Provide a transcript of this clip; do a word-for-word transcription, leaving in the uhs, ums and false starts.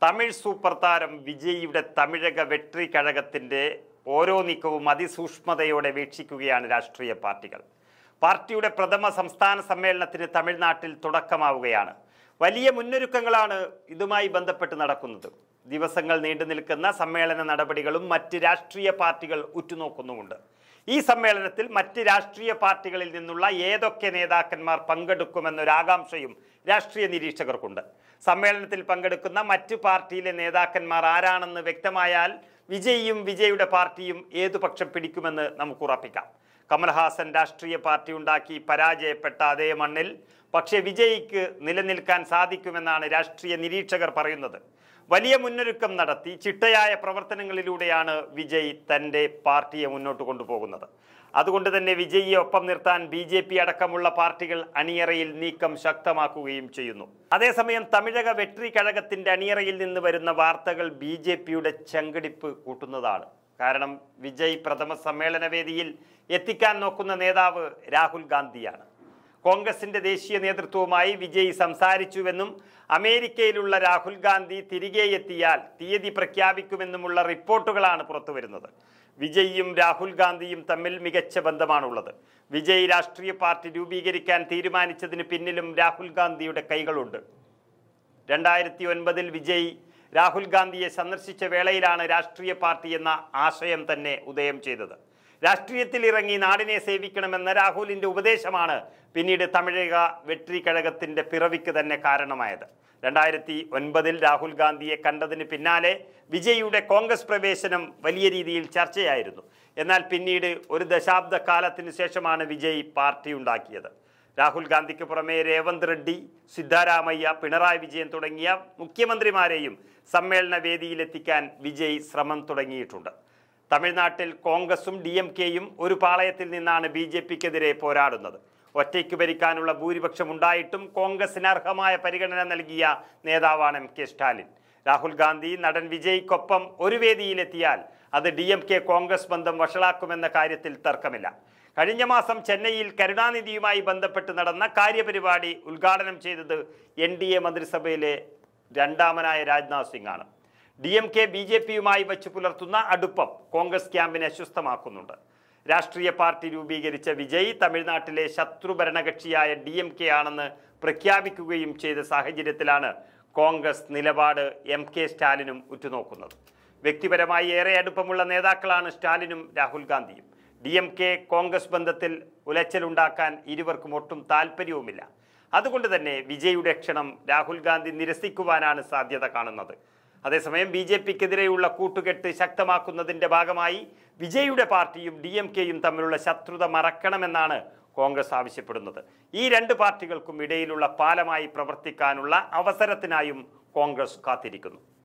Tamil super താരം വിജയിയുടെ തമിഴക വെട്രി കഴകത്തിൻ്റെ ഓരോ നീക്കവും അതിസൂക്ഷ്മതയോടെ വീക്ഷിക്കുകയാണ് രാഷ്ട്രീയ പാർട്ടികൾ. പാർട്ടിയുടെ പ്രഥമ സംസ്ഥാന സമ്മേളനത്തിന് തമിഴ്നാട്ടിൽ തുടക്കമാവുകയാണ്. വലിയ മുന്നൊരുക്കങ്ങളാണ് ഇതുമായി ബന്ധപ്പെട്ട് നടക്കുന്നത്. ദിവസങ്ങൾ നീണ്ടു നിൽക്കുന്ന സമ്മേളന നടപടികളും മറ്റ് രാഷ്ട്രീയ പാർട്ടികൾ ഉറ്റുനോക്കുന്നുമുണ്ട്. ഈ സമ്മേളനത്തിൽ മറ്റ് രാഷ്ട്രീയ പാർട്ടികളിൽ നിന്നുള്ള ഏതൊക്കെ നേതാക്കന്മാർ പങ്കെടുക്കുമെന്നൊരാകാംക്ഷയും രാഷ്ട്രീയ നിരീക്ഷകർക്കുണ്ട്. സമ്മേളനത്തിൽ പങ്കെടുക്കുന്ന മറ്റ് പാർട്ടിയിലെ നേതാക്കന്മാർ ആരാണെന്ന് വ്യക്തമായാൽ വിജയിയും വിജയുടെ പാർട്ടിയും ഏതു പക്ഷം പിടിക്കുമെന്ന് നമുക്ക് ഉറപ്പിക്കാം. കമൽഹാസൻ രാഷ്ട്രീയ പാർട്ടി ഉണ്ടാക്കി പരാജയപ്പെട്ട അതേ മണ്ണിൽ പക്ഷേ വിജയിക്ക് നിലനിൽക്കാൻ സാധിക്കുമെന്നാണ് രാഷ്ട്രീയ നിരീക്ഷകർ പറയുന്നത്. വലിയ മുന്നൊരുക്കം നടത്തി ചിട്ടയായ പ്രവർത്തനങ്ങളിലൂടെയാണ് വിജയ് തൻ്റെ പാർട്ടിയെ മുന്നോട്ട് കൊണ്ടുപോകുന്നത്. അതുകൊണ്ട് തന്നെ വിജയിയെ ഒപ്പം നിർത്താൻ ബി ജെ പി അടക്കമുള്ള പാർട്ടികൾ അണിയറയിൽ നീക്കം ശക്തമാക്കുകയും ചെയ്യുന്നു. അതേസമയം തമിഴക വെട്രി കഴകത്തിൻ്റെ അണിയറയിൽ നിന്ന് വരുന്ന വാർത്തകൾ ബി ജെ പിയുടെ ചങ്കടിപ്പ് കൂട്ടുന്നതാണ്. കാരണം വിജയ് പ്രഥമ സമ്മേളന വേദിയിൽ എത്തിക്കാൻ നോക്കുന്ന നേതാവ് രാഹുൽ ഗാന്ധിയാണ്. കോൺഗ്രസിന്റെ ദേശീയ നേതൃത്വവുമായി വിജയ് സംസാരിച്ചുവെന്നും അമേരിക്കയിലുള്ള രാഹുൽ ഗാന്ധി തിരികെ എത്തിയാൽ തീയതി പ്രഖ്യാപിക്കുമെന്നുമുള്ള റിപ്പോർട്ടുകളാണ് പുറത്തുവരുന്നത്. വിജയിയും രാഹുൽ ഗാന്ധിയും തമ്മിൽ മികച്ച ബന്ധമാണുള്ളത്. വിജയ് രാഷ്ട്രീയ പാർട്ടി രൂപീകരിക്കാൻ തീരുമാനിച്ചതിന് പിന്നിലും രാഹുൽ ഗാന്ധിയുടെ കൈകളുണ്ട്. രണ്ടായിരത്തി ഒൻപതിൽ വിജയ് രാഹുൽ ഗാന്ധിയെ സന്ദർശിച്ച വേളയിലാണ് രാഷ്ട്രീയ പാർട്ടി എന്ന ആശയം തന്നെ ഉദയം ചെയ്തത്. രാഷ്ട്രീയത്തിൽ ഇറങ്ങി നാടിനെ സേവിക്കണമെന്ന രാഹുലിൻ്റെ ഉപദേശമാണ് പിന്നീട് തമിഴക വെട്രി കഴകത്തിൻ്റെ പിറവിക്ക് തന്നെ കാരണമായത്. രണ്ടായിരത്തി ഒൻപതിൽ രാഹുൽ ഗാന്ധിയെ കണ്ടതിന് പിന്നാലെ വിജയിയുടെ കോൺഗ്രസ് പ്രവേശനം വലിയ രീതിയിൽ ചർച്ചയായിരുന്നു. എന്നാൽ പിന്നീട് ഒരു ദശാബ്ദ കാലത്തിന് ശേഷമാണ് വിജയ് പാർട്ടി ഉണ്ടാക്കിയത്. രാഹുൽ ഗാന്ധിക്ക് പുറമെ രേവന്ത് റെഡ്ഡി, സിദ്ധാരാമയ്യ, പിണറായി വിജയൻ തുടങ്ങിയ മുഖ്യമന്ത്രിമാരെയും സമ്മേളന വേദിയിലെത്തിക്കാൻ വിജയ് ശ്രമം തുടങ്ങിയിട്ടുണ്ട്. തമിഴ്നാട്ടിൽ കോൺഗ്രസും ഡി എം കെയും ഒരു പാളയത്തിൽ നിന്നാണ് ബി ജെ പിക്കെതിരെ പോരാടുന്നത്. ഒറ്റയ്ക്ക് ഭരിക്കാനുള്ള ഭൂരിപക്ഷം ഉണ്ടായിട്ടും കോൺഗ്രസിന് അർഹമായ പരിഗണന നൽകിയ നേതാവാണ് എം കെ സ്റ്റാലിൻ. രാഹുൽ ഗാന്ധി നടൻ വിജയ്ക്കൊപ്പം ഒരു വേദിയിലെത്തിയാൽ അത് ഡി എം കെ കോൺഗ്രസ് ബന്ധം വഷളാക്കുമെന്ന കാര്യത്തിൽ തർക്കമില്ല. കഴിഞ്ഞ മാസം ചെന്നൈയിൽ കരുണാനിധിയുമായി ബന്ധപ്പെട്ട് നടന്ന കാര്യപരിപാടി ഉദ്ഘാടനം ചെയ്തത് എൻ ഡി എ മന്ത്രിസഭയിലെ രണ്ടാമനായ രാജ്നാഥ് സിംഗ് ആണ്. D M K B J പിയുമായി വച്ചു പുലർത്തുന്ന അടുപ്പം കോൺഗ്രസ് ക്യാമ്പിനെ അസ്വസ്ഥമാക്കുന്നുണ്ട്. രാഷ്ട്രീയ പാർട്ടി രൂപീകരിച്ച വിജയ് തമിഴ്നാട്ടിലെ ശത്രു ഭരണകക്ഷിയായ ഡി എം കെ ആണെന്ന് പ്രഖ്യാപിക്കുകയും ചെയ്ത സാഹചര്യത്തിലാണ് കോൺഗ്രസ് നിലപാട് എം കെ സ്റ്റാലിനും ഉറ്റുനോക്കുന്നത്. വ്യക്തിപരമായി ഏറെ അടുപ്പമുള്ള നേതാക്കളാണ് സ്റ്റാലിനും രാഹുൽ ഗാന്ധിയും. ഡി എം കെ കോൺഗ്രസ് ബന്ധത്തിൽ ഉലച്ചിലുണ്ടാക്കാൻ ഇരുവർക്കും ഒട്ടും താല്പര്യവുമില്ല. അതുകൊണ്ട് തന്നെ വിജയുടെ ക്ഷണം രാഹുൽ ഗാന്ധി നിരസിക്കുവാനാണ് സാധ്യത കാണുന്നത്. അതേസമയം ബി ജെ പിക്കെതിരെയുള്ള കൂട്ടുകെട്ട് ശക്തമാക്കുന്നതിൻ്റെ ഭാഗമായി വിജയുടെ പാർട്ടിയും ഡി എം കെയും തമ്മിലുള്ള ശത്രുത മറക്കണമെന്നാണ് കോൺഗ്രസ് ആവശ്യപ്പെടുന്നത്. ഈ രണ്ട് പാർട്ടികൾക്കും ഇടയിലുള്ള പാലമായി പ്രവർത്തിക്കാനുള്ള അവസരത്തിനായും കോൺഗ്രസ് കാത്തിരിക്കുന്നു.